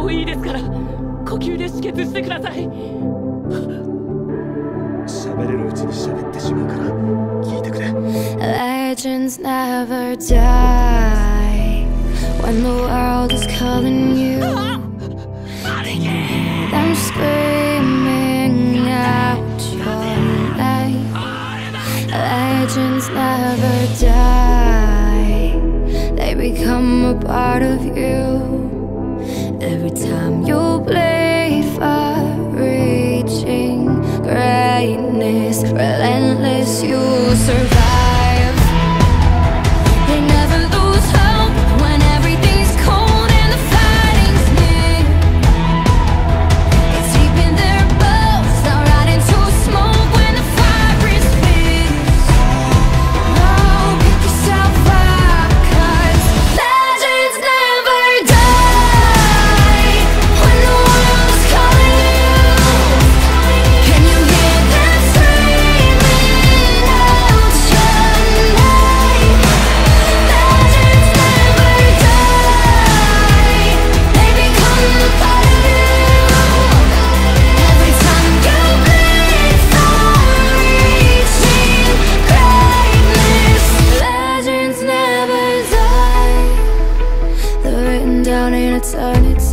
ういいですから、呼吸で止血してください。 喋れるうちに喋ってしまうから聞いてくれ。 Legends never die when the world is calling you. I'm screaming out your name. Legends never die, they become a part of you. Every time you bleed for reaching greatness, relentless, you survive. They never lose hope when everything's cold and the fighting's near. It's deep in their bones, they'll ride into smoke when the fire is fierce. Oh, pick yourself up, 'cause legends never die when the world is calling you. Can you hear them screaming out your name? Legends never die, they become a part of you. Every time you bleed for reaching greatness, legends never die. They're written down in eternity.